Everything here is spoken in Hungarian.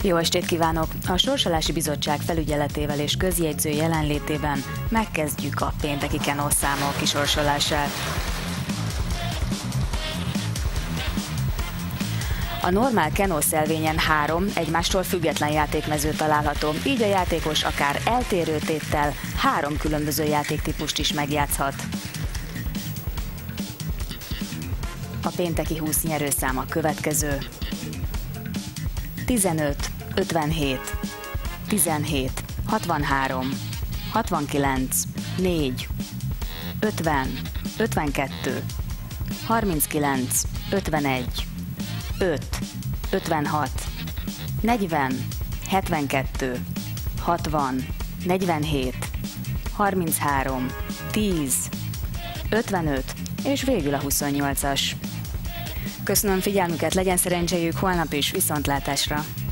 Jó estét kívánok! A Sorsolási Bizottság felügyeletével és közjegyző jelenlétében megkezdjük a pénteki kenószámok kisorsolását. A normál kenószelvényen 3 egymástól független játékmező található, így a játékos akár eltérő téttel 3 különböző játéktípust is megjátszhat. A pénteki 20 nyerőszám a következő: 15, 57, 17, 63, 69, 4, 50, 52, 39, 51, 5, 56, 40, 72, 60, 47, 33, 10, 55 és végül a 28-as. Köszönöm figyelmüket, legyen szerencséjük holnap is, viszontlátásra!